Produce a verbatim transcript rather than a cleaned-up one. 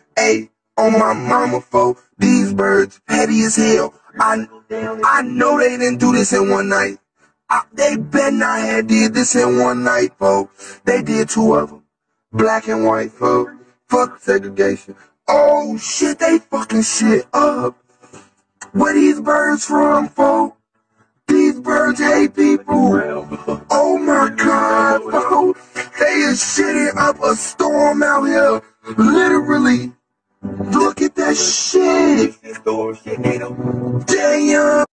Hey, on my mama, folk, these birds petty as hell. I, I know they didn't do this in one night. I, they bet not have did this in one night, folks. They did two of them. Black and white, folks. Fuck segregation. Oh, shit, they fucking shit up. Where these birds from, folks? These birds hate people. Oh, my God, folks. They is shitting up a storm out here. Literally. Look at that shit. Damn.